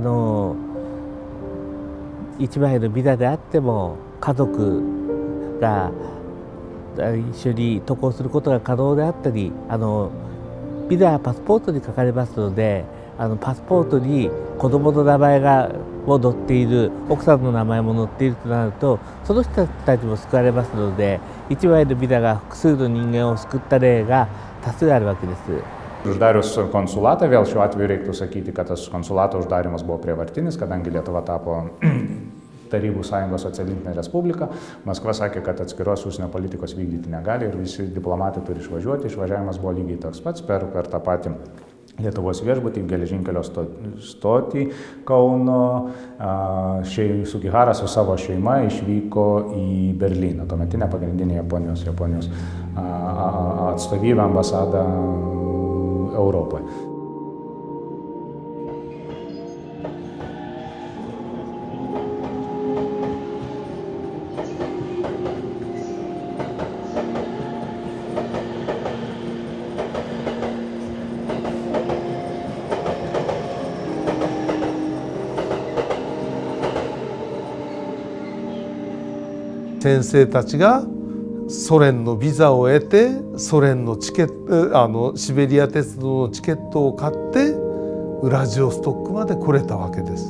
一枚のビザであっても家族が一緒に渡航することが可能であったり、ビザはパスポートに書かれますので、パスポートに子供の名前も載っている、奥さんの名前も載っているとなると、その人たちも救われますので、一枚のビザが複数の人間を救った例が多数あるわけです。 Uždarius konsulatą, vėl šiuo atveju reiktų sakyti, kad tas konsulato uždarimas buvo prievartinis, kadangi Lietuva tapo Tarybų sąjungos socialistinė respublika. Maskva sakė, kad atskiros užsienio politikos vykdyti negali ir visi diplomatai turi išvažiuoti. Išvažiavimas buvo lygiai toks pats per tą patį Lietuvos viešbutį, geležinkelio stotį Kauno. Sugihara su savo šeima išvyko į Berlyną, tuometinę pagrindinę Japonijos atstovybę, ambasadą Europoje. 先生たちがソ連のビザを得てソ連のチケットシベリア鉄道のチケットを買ってウラジオストックまで来れたわけです。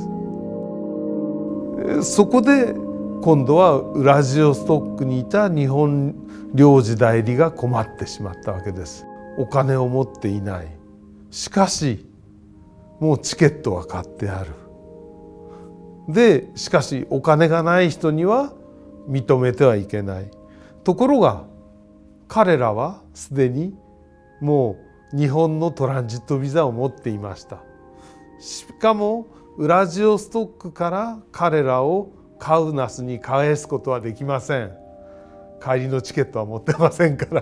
そこで今度はウラジオストックにいた日本領事代理が困ってしまったわけです。お金を持っていない。しかしもうチケットは買ってある。でしかしお金がない人には認めてはいけない。ところが彼らはすでにもう日本のトランジットビザを持っていました。しかもウラジオストクから彼らをカウナスに返すことはできません。帰りのチケットは持ってませんから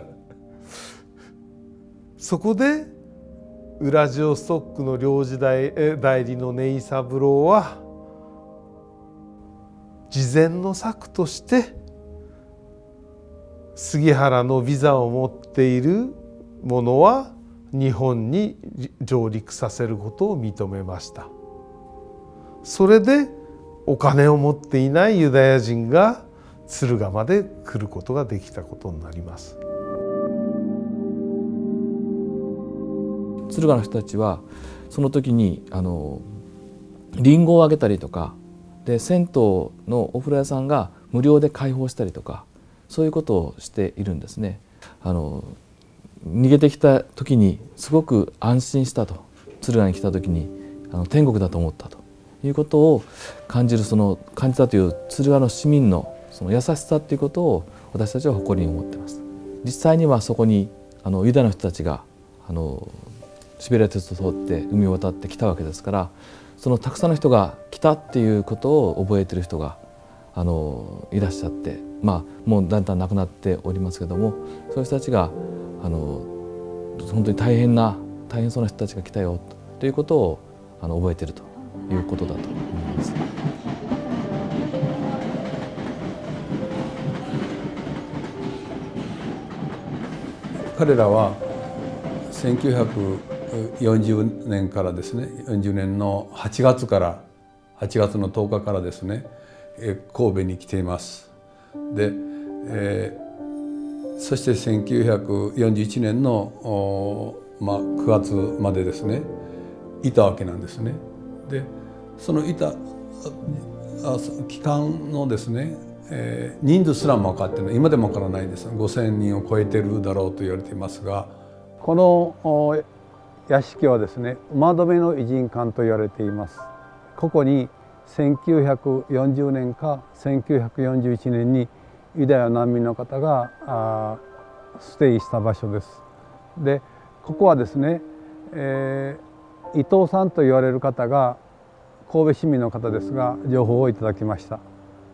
そこでウラジオストクの領事代理の根井三郎は事前の策として杉原のビザを持っている者は日本に上陸させることを認めました。それでお金を持っていないユダヤ人が敦賀まで来ることができたことになります。 敦賀の人たちはその時にリンゴをあげたりとかで、銭湯のお風呂屋さんが無料で開放したりとか、そういうことをしているんですね。逃げてきた時にすごく安心したと、敦賀に来た時に天国だと思ったということを感じたという敦賀の市民のその優しさということを私たちは誇りに思っています。実際にはそこにユダヤの人たちがシベリア鉄道を通って海を渡ってきたわけですから、そのたくさんの人が来たっていうことを覚えている人がいらっしゃって、もうだんだん亡くなっておりますけども、そういう人たちが本当に大変そうな人たちが来たよということを覚えているということだと思います。 彼らは1940年からですね、40年の8月の10日からですね、神戸に来ています。で、そして1941年の、9月までですねいたわけなんですね。でそのいた期間のですね、人数すらも分かってない、今でも分からないです。5000人を超えてるだろうと言われていますが、この屋敷はですね馬止の異人館と言われています。ここに1940年か1941年にユダヤ難民の方がステイした場所です。でここはですね、伊藤さんと言われる方が神戸市民の方ですが情報をいただきました。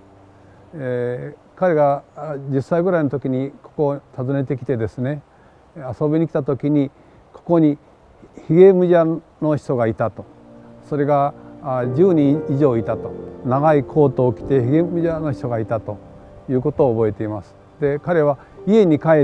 彼が10歳ぐらいの時にここを訪ねてきてですね、遊びに来た時にここにヒゲムジャの人がいたと、それが10人以上いたと、長いコートを着てヒゲムジャの人がいたということを覚えています。で彼は家に帰って、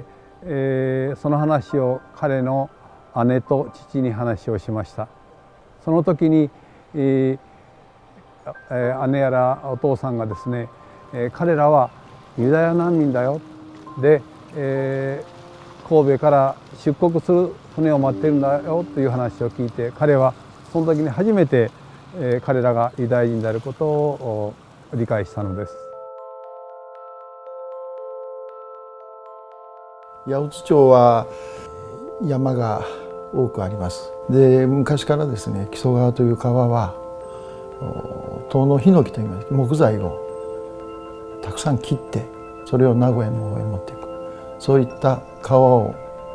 その話を彼の姉と父に話をしました。その時に、姉やらお父さんがですね、彼らはユダヤ難民だよ、で、神戸から出国する船を待ってるんだよという話を聞いて、彼はその時に初めて、彼らがユダヤ人であることを理解したのです。 八百津町は山が多くあります。で昔からですね、木曽川という川は遠野ヒノキといいます木材をたくさん切ってそれを名古屋の方へ持っていく、そういった川を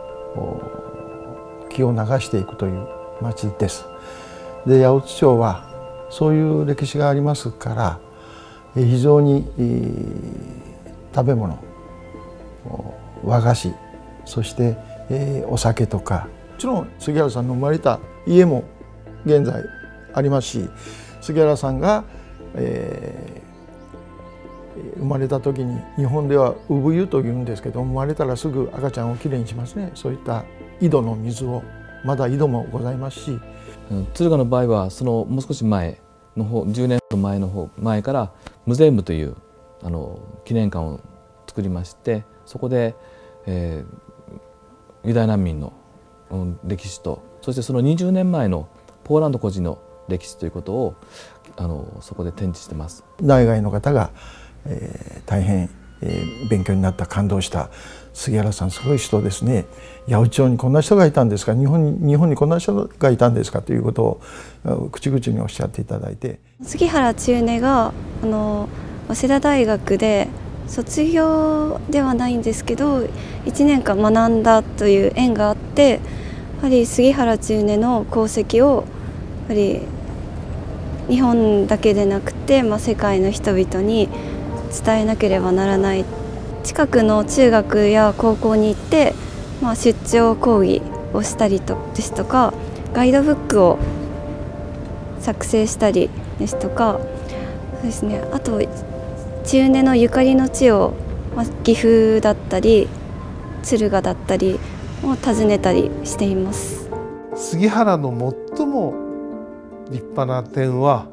木を流していくという町です。で八百津町はそういう歴史がありますから非常に食べ物、和菓子、そしてお酒とか、もちろん杉原さんの生まれた家も現在ありますし、杉原さんが、生まれた時に日本では産湯というんですけど、生まれたらすぐ赤ちゃんをきれいにしますね。そういった井戸の水を、まだ井戸もございますし、 敦賀の場合はそのもう少し前の方、10年前から無税部という記念館を作りまして、そこで、ユダヤ難民の歴史と、そしてその20年前のポーランド孤児の歴史ということをそこで展示してます。 内外の方が、大変、勉強になった、感動した、杉原さんすごい人ですね、八百津町にこんな人がいたんですか、日本にこんな人がいたんですかということを口々におっしゃっていただいて、 杉原千畝が早稲田大学で卒業ではないんですけど1年間学んだという縁があって、やはり杉原千畝の功績をやはり日本だけでなくて、世界の人々に伝えなければならない。近くの中学や高校に行って、出張講義をしたりですとか、ガイドブックを作成したりですとか、そうですね、あと千畝のゆかりの地を、岐阜だったり敦賀だったりを訪ねたりしています。 杉原の最も立派な点は、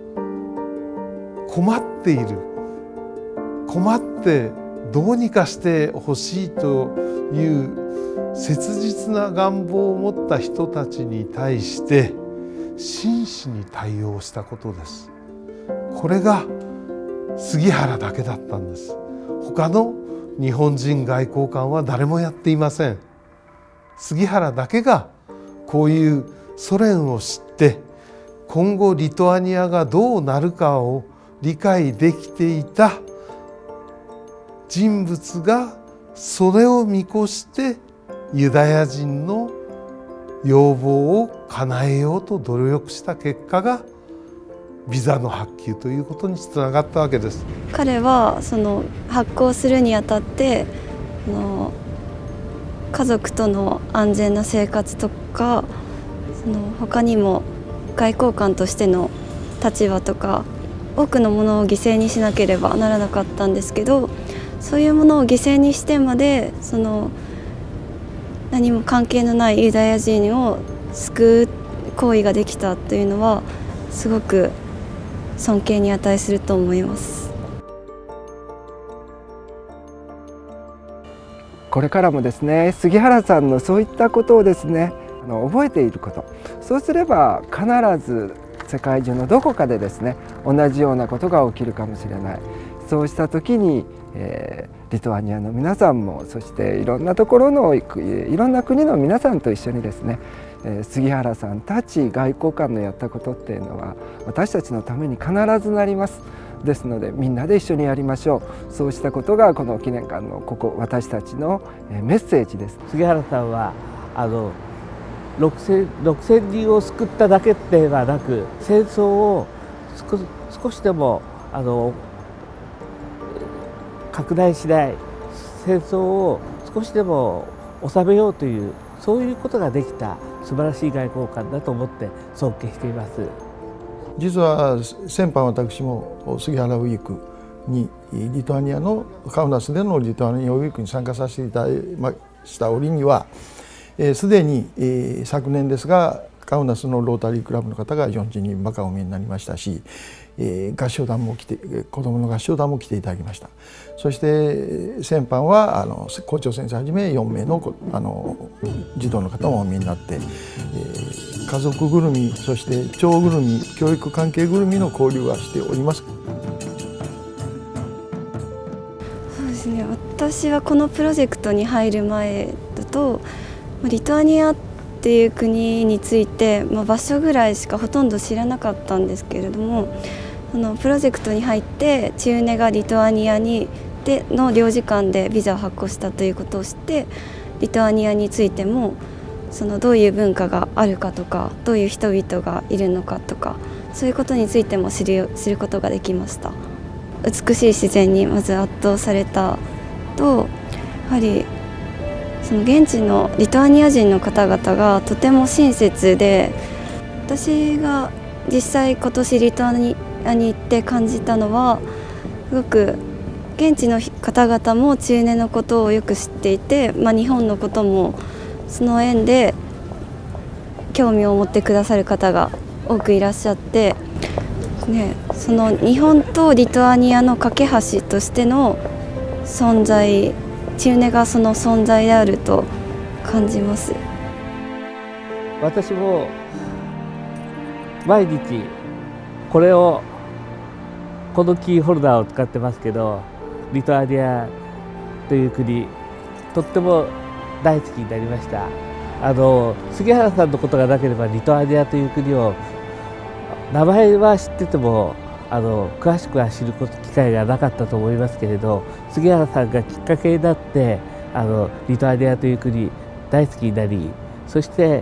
困っている、困ってどうにかしてほしいという切実な願望を持った人たちに対して真摯に対応したことです。これが杉原だけだったんです。他の日本人外交官は誰もやっていません。杉原だけがこういうソ連を知って、今後リトアニアがどうなるかを理解できていた人物が、それを見越してユダヤ人の要望を叶えようと努力した結果がビザの発給ということにつながったわけです。 彼はその発行するにあたって家族との安全な生活とか、他にも外交官としての立場とか多くのものを犠牲にしなければならなかったんですけど、そういうものを犠牲にしてまで何も関係のないユダヤ人を救う行為ができたというのはすごく尊敬に値すると思います。 これからもですね、杉原さんのそういったことをですね覚えていること、そうすれば必ず世界中のどこかでですね同じようなことが起きるかもしれない。そうした時に、リトアニアの皆さんも、そしていろんなところのいろんな国の皆さんと一緒にですね、杉原さんたち外交官のやったことっていうのは私たちのために必ずなります。ですのでみんなで一緒にやりましょう。そうしたことがこの記念館の私たちのメッセージです。 杉原さんは6000人を救っただけではなく、戦争を少しでも拡大しない、戦争を少しでも収めようという、そういうことができた素晴らしい外交官だと思って尊敬しています。 実は先般私も杉原ウィークにリトアニアのカウナスでのリトアニアウィークに参加させていただきました折には、すでに昨年ですがカウナスのロータリークラブの方が40人ばかお見えになりましたし、合唱団も来て、子どもの合唱団も来ていただきました。そして先般は校長先生はじめ4名の児童の方もお見えになって、家族ぐるみ、そして町ぐるみ、教育関係ぐるみの交流はしております。 そうですね、私はこのプロジェクトに入る前だとリトアニアっていう国について、場所ぐらいしかほとんど知らなかったんですけれども、プロジェクトに入って千畝がリトアニアの領事館でビザを発行したということを知って、リトアニアについてもどういう文化があるかとか、どういう人々がいるのかとか、そういうことについても知ることができました。美しい自然にまず圧倒されたと、やはり現地のリトアニア人の方々がとても親切で、私が実際今年リトアニアに行って感じたのは、すごく現地の方々も千畝のことをよく知っていて、日本のこともその縁で興味を持ってくださる方が多くいらっしゃって、その日本とリトアニアの架け橋としての存在、千畝がその存在であると感じます。 私も毎日このキーホルダーを使ってますけど、リトアニアという国とっても大好きになりました。杉原さんのことがなければリトアニアという国を名前は知ってても詳しくは知る機会がなかったと思いますけれど、杉原さんがきっかけになってリトアニアという国大好きになり、そして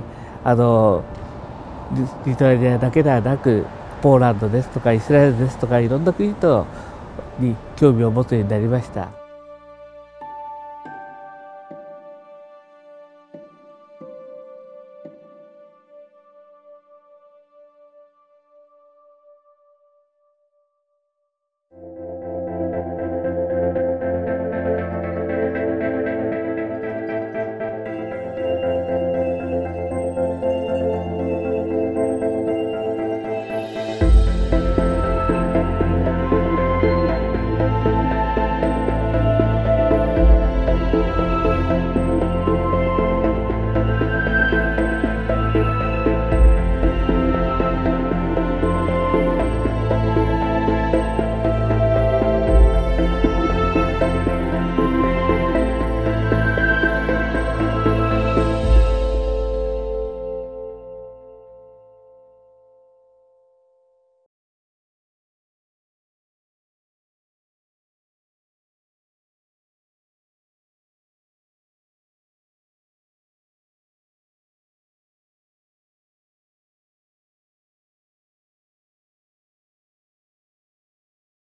リトアニアだけではなくポーランドですとかイスラエルですとかいろんな国に興味を持つようになりました。